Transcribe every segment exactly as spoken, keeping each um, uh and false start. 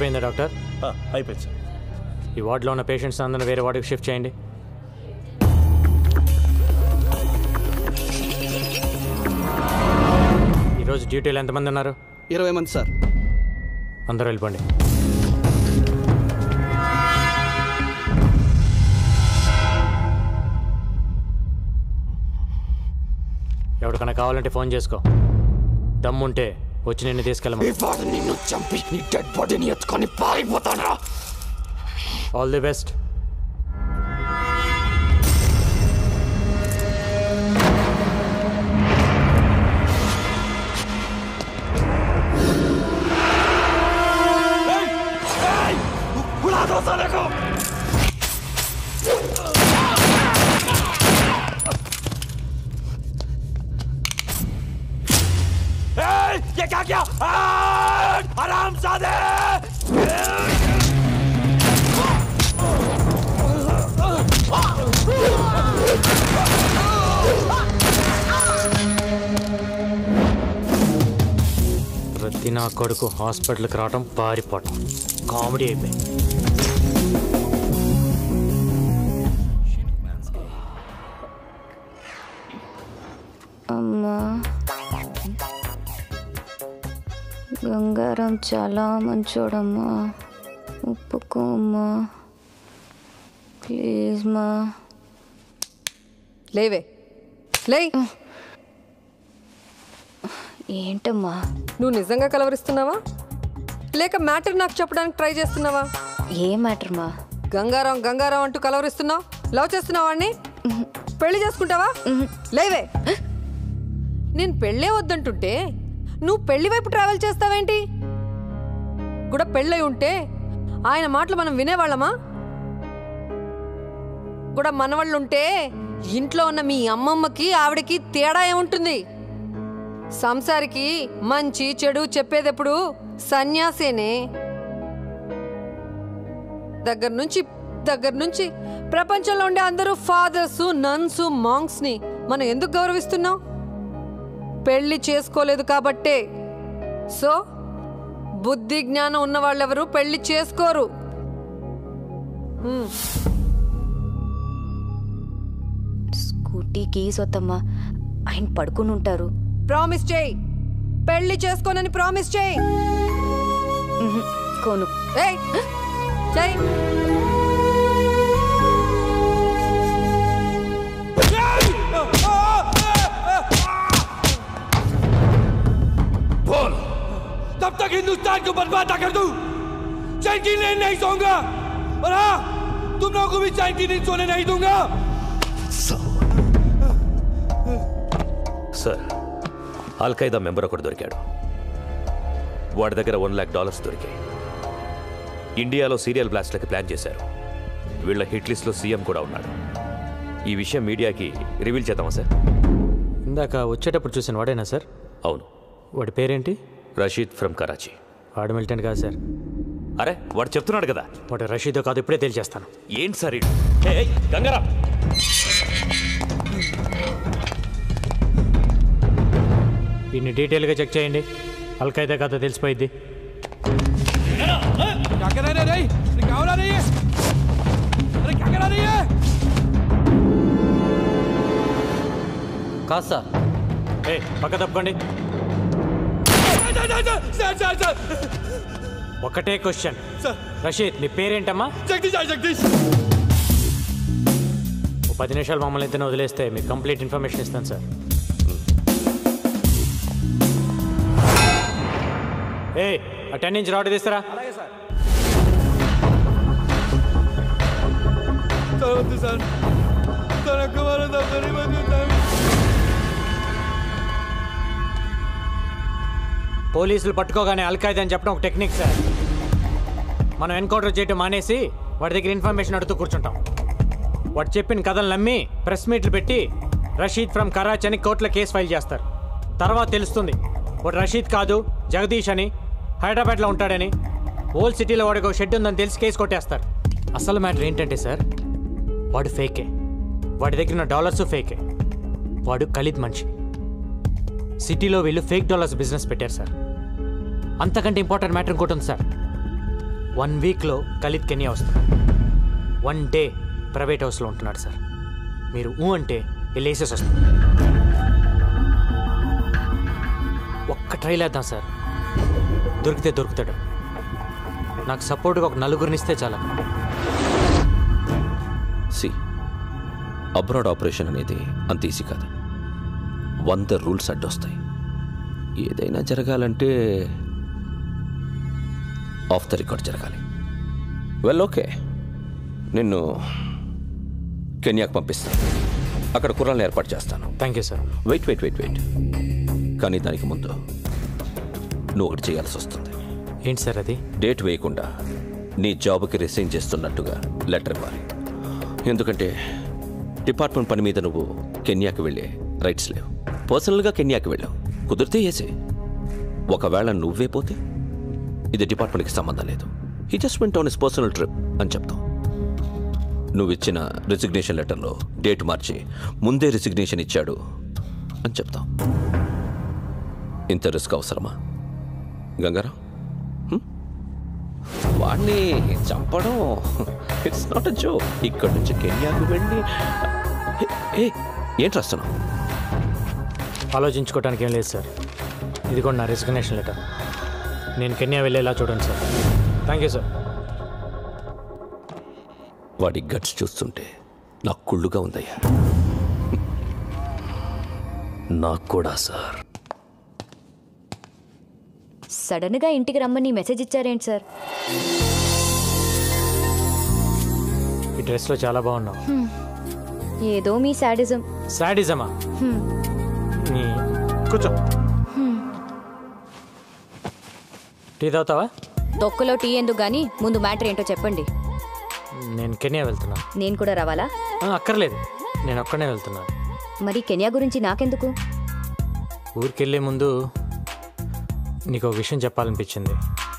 అయిపోయిందా డాక్టర్? అయిపోయింది సార్. ఈ వార్డులో ఉన్న పేషెంట్స్ అందరూ వేరే వార్డుకి షిఫ్ట్ చేయండి. ఈరోజు డ్యూటీలో ఎంతమంది ఉన్నారు? ఇరవై మంది సార్. అందరూ వెళ్ళిపోండి. ఎవరికైనా కావాలంటే ఫోన్ చేసుకో. దమ్ముంటే వచ్చి నిన్ను తీసుకెళ్ళమా. నిన్ను చంపి నీ డెడ్ బాడీని ఎత్తుకొని పారిపోతానా? All the best. ये क्या किया? हरामजादे! ప్రతి నా కొడుకు హాస్పిటల్కి రావడం పారిపోవటం కామెడీ అయిపోయింది. అమ్మా గంగారాం చాలా మంచోడమ్మా, ఒప్పుకోమ్మా ప్లీజ్ మా. లేవే లే. ఏంటమ్మా నువ్వు నిజంగా కలవరిస్తున్నావా లేక మ్యాటర్ నాకు చెప్పడానికి ట్రై చేస్తున్నావా? ఏ మ్యాటర్ మా? గంగారాం గంగారాం అంటూ కలవరిస్తున్నావు. లవ్ చేస్తున్నావా వాడిని? పెళ్లి చేసుకుంటావా? లేవే. నేను పెళ్ళే వద్దంటుంటే నువ్వు పెళ్లి వైపు ట్రావెల్ చేస్తావేంటి? కూడా పెళ్ళై ఉంటే ఆయన మాటలు మనం వినేవాళ్ళమా? కూడా మనవాళ్ళుంటే ఇంట్లో ఉన్న మీ అమ్మమ్మకి ఆవిడకి తేడా ఏముంటుంది? సంసారికి మంచి చెడు చెప్పేదెప్పుడు సన్యాసేనే. దగ్గర నుంచి దగ్గర నుంచి ప్రపంచంలో ఉండే అందరూ ఫాదర్సు నన్సు మాంగ్స్ని మనం ఎందుకు గౌరవిస్తున్నాం? పెళ్లి చేసుకోలేదు కాబట్టే. సో బుద్ధి జ్ఞానం ఉన్న వాళ్ళెవరు పెళ్లి చేసుకోరు. స్కూటీ కీస్ వద్దమ్మా, ఆయన పడుకుని ఉంటారు. ప్రామిస్ చేయి, పెళ్లి చేసుకోనని ప్రామిస్ చేయి. కోను ఏయ్ చేయి. बोल, तब तक हिंदुस्तान को बर्बाद ना कर दूं, चैन की नींद नहीं सोऊंगा। और हाँ, तुम लोगों को भी चैन की नींद सोने नहीं दूंगा। సార్, అల్ ఖైదా మెంబర్ ఒకటి దొరికాడు. వాడి దగ్గర వన్ లాక్ డాలర్స్ దొరికాయి. ఇండియాలో సీరియల్ బ్లాస్ట్లకి ప్లాన్ చేశారు. వీళ్ళ హిట్ లిస్ట్లో సీఎం కూడా ఉన్నాడు. ఈ విషయం మీడియాకి రివీల్ చేద్దామా సార్? ఇందాక వచ్చేటప్పుడు చూసిన వాడేనా సార్? అవును. వాడి పేరేంటి? రషీద్ ఫ్రమ్ కరాచీ. వాడు మిలిటెంట్ కాదు సార్. అరే వాడు చెప్తున్నాడు కదా. వాడు రషీదో కాదు, ఇప్పుడే తెలిచేస్తాను. ఏంటి సార్ గంగారా? వీడిని డీటెయిల్గా చెక్ చేయండి, అల్ ఖైదా కథ తెలిసిపోయింది. కాదు సార్. ఏ పక్క తప్పుకోండి. ఒకటే క్వశ్చన్. రషీద్, నీ పేరేంటమ్మా? జగదీష్. జగదీష్. ఓ పది నిమిషాలు మమ్మల్ని ఇద్దరిని వదిలేస్తే మీకు కంప్లీట్ ఇన్ఫర్మేషన్ ఇస్తాను సార్. ఏ ఆ టెన్ ఇంచ్ రాడ్ తీస్తారా? పోలీసులు పట్టుకోగానే అల్ ఖైదా అని చెప్పడం ఒక టెక్నిక్ సార్. మనం ఎన్కౌంటర్ చేయటం మానేసి వాడి దగ్గర ఇన్ఫర్మేషన్ అడుగుతూ కూర్చుంటాం. వాడు చెప్పిన కథలు నమ్మి ప్రెస్ మీట్లు పెట్టి రషీద్ ఫ్రమ్ కరాచీ అని కోర్టులో కేసు ఫైల్ చేస్తారు. తర్వాత తెలుస్తుంది వాడు రషీద్ కాదు, జగదీష్ అని, హైదరాబాద్లో ఉంటాడని. ఓల్డ్ సిటీలో వాడికి ఒక షెడ్ ఉందని తెలిసి కేసు కొట్టేస్తారు. అసలు మ్యాటర్ ఏంటంటే సార్, వాడు ఫేకే. వాడి దగ్గర ఉన్న డాలర్స్ ఫేకే. వాడు ఖలీద్ మనిషి. సిటీలో వీళ్ళు ఫేక్ డాలర్స్ బిజినెస్ పెట్టారు సార్. అంతకంటే ఇంపార్టెంట్ మ్యాటర్ ఇంకోటి ఉంది సార్. వన్ వీక్లో ఖలీద్ కెన్యా వస్తున్నాడు. వన్ డే ప్రైవేట్ హౌస్లో ఉంటున్నాడు సార్. మీరు ఊ అంటే వెళ్ళేసేసి వస్తాం. ఒక్క ట్రైల్ వేద్దాం సార్, దొరికితే దొరుకుతాడు. నాకు సపోర్ట్గా ఒక నలుగురిని ఇస్తే చాలా. సి అబ్రాడ్ ఆపరేషన్ అనేది అంత ఈజీ కాదు. వంద రూల్స్ అడ్డొస్తాయి. ఏదైనా జరగాలంటే ఆఫ్ ద రికార్డ్ జరగాలి. వెల్ ఓకే, నిన్ను కెన్యాకు పంపిస్తాను. అక్కడ కుర్రాలను ఏర్పాటు చేస్తాను. Thank you sir. Wait wait wait wait కానీ దానికి ముందు నువ్వు ఒకటి చేయాల్సి వస్తుంది. ఏంటి సార్ అది? డేట్ వేయకుండా నీ జాబ్కి రిసైన్ చేస్తున్నట్టుగా లెటర్ ఇవ్వాలి. ఎందుకంటే డిపార్ట్మెంట్ పని మీద నువ్వు కెన్యాకి వెళ్ళే రైట్స్ లేవు. పర్సనల్గా కెన్యాకి వెళ్ళావు, కుదిరితే వేసే. ఒకవేళ నువ్వే పోతే ఇది డిపార్ట్మెంట్కి సంబంధం లేదు. He just went on his personal trip అని చెప్తాం. నువ్వు ఇచ్చిన రిసిగ్నేషన్ లెటర్లో డేట్ మార్చి ముందే రిసిగ్నేషన్ ఇచ్చాడు అని చెప్తాం. ఇంత రిస్క్ అవసరమా గంగారాం? వాడిని చంపడం ఇట్స్ నాట్ అ జోక్. ఇక్కడి నుంచి కెన్యాకు వెళ్ళి ఏ ఏంటి రాస్తున్నావు? ఆలోచించుకోవడానికి ఏం లేదు సార్. ఇది కూడా నా రిసిగ్నేషన్ లెటర్. నేను కెన్యా వెళ్ళేలా చూడండి సార్. Thank you sir. వాడి గట్స్ చూస్తుంటే నాకు కుళ్ళుగా ఉందయ్యా. నాకు కూడా సార్. సడన్గా ఇంటికి రమ్మని మెసేజ్ ఇచ్చారేంటి సార్? ఈ డ్రెస్లో చాలా బాగున్నావు. ఏదో మీ శాడిజం. శాడిజమా? నీ కూర్చో. టీ తాగుతావా? తొక్కలో టీ ఎందుకు కానీ ముందు మ్యాటర్ ఏంటో చెప్పండి. నేను కెన్యా వెళ్తున్నా. నేను కూడా రావాలా? అక్కర్లేదు, నేను ఒక్కనే వెళ్తున్నాను. మరి కెన్యా గురించి నాకెందుకు? ఊరికి వెళ్ళే ముందు నీకు ఒక విషయం చెప్పాలనిపించింది,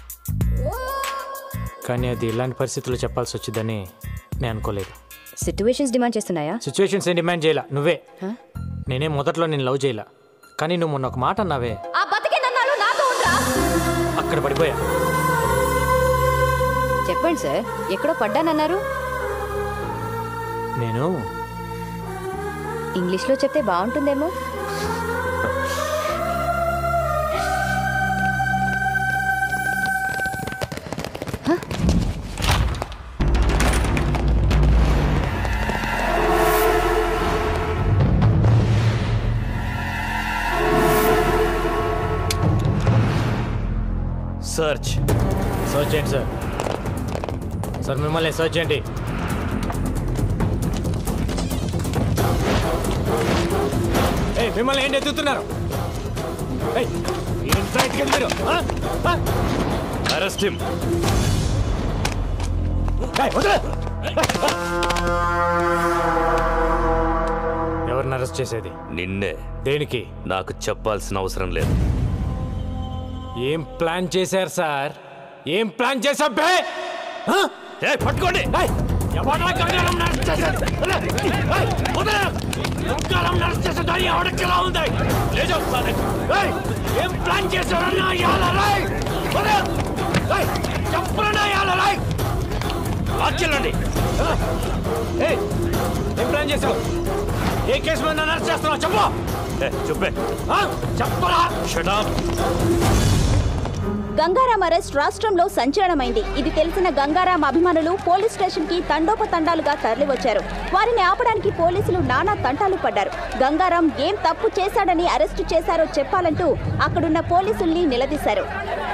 కానీ అది ఇలాంటి పరిస్థితుల్లో చెప్పాల్సి వచ్చిందని నేను అనుకోలేదు. సిచ్యువేషన్స్ డిమాండ్ చేస్తున్నాయా? సిచ్యువేషన్స్ ఏం డిమాండ్ చేయలా, నువ్వే. నేనే మొదట్లో నేను లవ్ చేయలా, కానీ నువ్వు మొన్న ఒక మాట అన్నావే, అక్కడ పడిపోయా. చెప్పండి సార్, ఎక్కడో పడ్డానన్నారు. నేను ఇంగ్లీష్లో చెప్తే బాగుంటుందేమో. సర్చ్ సర్చ్ చేయండి సార్. సార్ మిమ్మల్ని సర్చ్ చేయండి. ఏ మిమ్మల్ని ఏంటి ఎత్తుతున్నారు? Arrest him. ఎవరిని అరెస్ట్ చేసేది? నిన్నే. దేనికి? నాకు చెప్పాల్సిన అవసరం లేదు. ఏం ప్లాన్ చేశారు సార్? ఏం ప్లాన్ చేశా? పట్టుకోండి. ఏం ప్లాన్ చేశారన్నా? ఏం ప్లాన్ చేశావు? ఏ కేసు మీద నన్ను అరెస్ట్ చేస్తున్నావు? చెప్పు. చెప్పే. చెప్పరా? Shut up. గంగారాం అరెస్ట్ రాష్ట్రంలో సంచలనమైంది. ఇది తెలిసిన గంగారాం అభిమానులు పోలీస్ స్టేషన్ కి తండోపతండాలుగా తరలివచ్చారు. వారిని ఆపడానికి పోలీసులు నానా తంటాలు పడ్డారు. గంగారాం ఏం తప్పు చేశాడని అరెస్టు చేశారో చెప్పాలంటూ అక్కడున్న పోలీసుల్ని నిలదీశారు.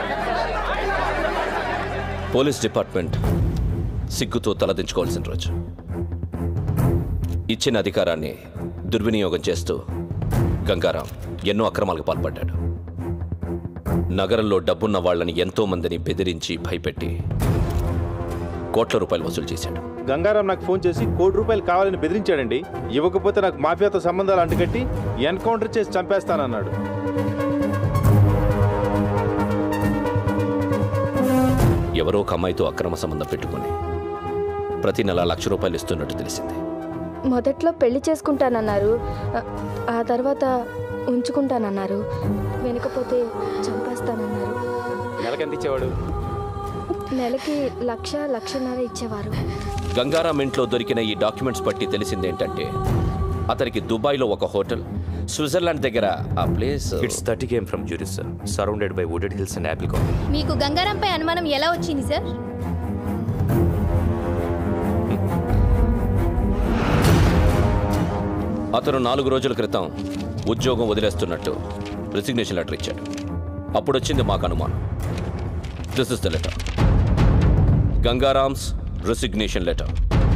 పోలీస్ డిపార్ట్మెంట్ సిగ్గుతో తలదించుకోవాల్సిన రోజు. ఇచ్చిన అధికారాన్ని దుర్వినియోగం చేస్తూ గంగారాం ఎన్నో అక్రమాలకు పాల్పడ్డాడు. నగరంలో డబ్బున్న వాళ్ళని ఎంతో మందిని బెదిరించి భయపెట్టి కోట్ల రూపాయలు వసూలు చేశాడు. గంగారాం నాకు ఫోన్ చేసి కోటి రూపాయలు కావాలని బెదిరించాడండి. ఇవ్వకపోతే నాకు మాఫియాతో సంబంధాలు అంటుకట్టి ఎన్కౌంటర్ చేసి చంపేస్తానన్నాడు. ఎవరో ఒక అమ్మాయితో అక్రమ సంబంధం పెట్టుకుని ప్రతి నెల లక్ష రూపాయలు ఇస్తున్నట్టు తెలిసింది. మొదట్లో పెళ్లి చేసుకుంటానన్నారు, ఆ తర్వాత ఉంచుకుంటానన్నారు, వెనకపోతే చంపేస్తానన్నారు. నెలకు ఎంత ఇచ్చేవాడు? నెలకి లక్ష లక్షన్నర ఇచ్చేవారు. గంగారాం ఇంట్లో దొరికిన ఈ డాక్యుమెంట్స్ బట్టి తెలిసిందేంటంటే అతనికి దుబాయ్లో ఒక హోటల్, స్విట్జర్లాండ్ దగ్గర ఆ place. It's thirty came from Zurich sir, surrounded by wooded hills and apple coffee. మీకు గంగారాంపై అనుమానం ఎలా వచ్చింది సార్? అతను నాలుగు రోజుల క్రితం ఉద్యోగం వదిలేస్తున్నట్టు రిసిగ్నేషన్ లెటర్ ఇచ్చాడు. అప్పుడు వచ్చింది మాకు అనుమానం. This is the letter, Gangaram's resignation letter.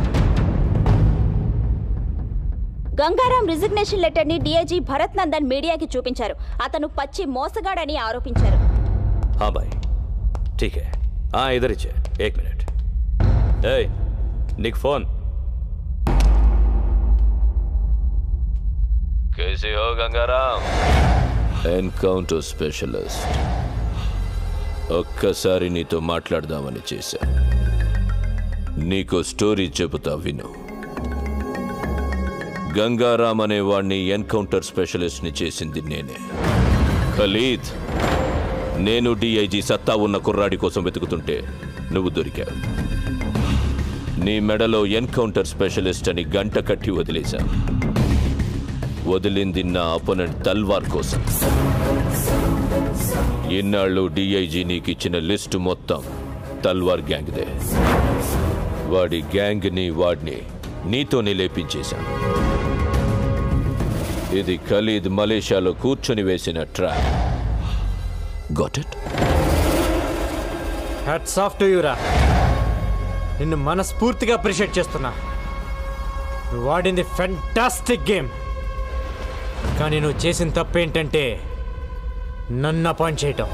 Gangaram resignation letter ని డీఐజీ భరత్ నందన్ మీడియాకి చూపించారు. అతను పచ్చి మోసగాడని ఆరోపించారు. हाँ भाई ठीक है, हाँ इधर ही है, एक मिनट. ए निक फोन. कैसे हो गंगाराम? Encounter specialist. ఒక్కసారి నీతో మాట్లాడదామని చేశా. నీకో స్టోరీ చెబుతా విను. గంగారాం అనే వాడిని ఎన్కౌంటర్ స్పెషలిస్ట్ని చేసింది నేనే. ఖలీద్, నేను డిఐజీ సత్తా ఉన్న కుర్రాడి కోసం వెతుకుతుంటే నువ్వు దొరికావు. నీ మెడలో ఎన్కౌంటర్ స్పెషలిస్ట్ అని గంట కట్టి వదిలేశా. వదిలింది నా అపోనెంట్ తల్వార్ కోసం. ఇన్నాళ్ళు డిఐజీ నీకు ఇచ్చిన లిస్టు మొత్తం తల్వార్ గ్యాంగ్దే. వాడి గ్యాంగ్ని వాడిని నీతోనే లేపించేశాను. ఇది ఖలీద్ మలేషియాలో కూర్చొని వేసిన trap. Got it? Hats off to you రా. నిన్ను మనస్ఫూర్తిగా అప్రిషియేట్ చేస్తున్నా. నువ్వు వాడింది ఫెంటాస్టిక్ గేమ్. కానీ నువ్వు చేసిన తప్పేంటంటే నన్ను అపాయింట్ చేయటం.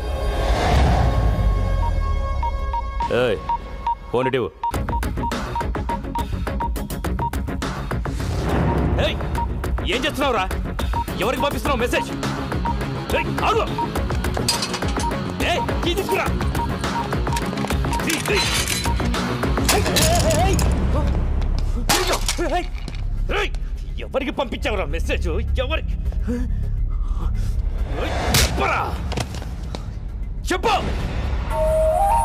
ఏయ్ ఫోన్ ఇటు. ఏయ్ ఏం చేస్తున్నావురా? ఎవరికి పంపిస్తున్నావు మెసేజ్? ఏయ్ ఆగు. ఏయ్ కీ తీసుకురా. ఎవరికి పంపించావురా మెసేజ్? ఎవరికి చెప్పరా? చెప్పు.